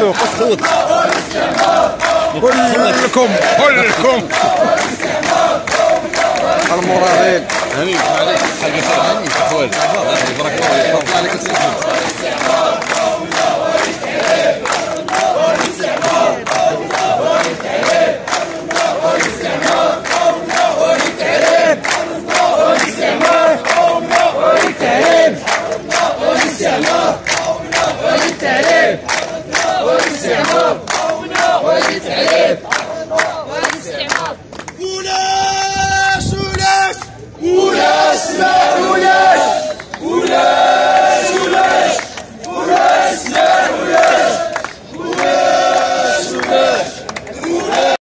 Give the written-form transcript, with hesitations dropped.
اسكتوا كلكم المرابين هاني عليك حاجه هاني اخوان بارك الله يطلع عليك السلام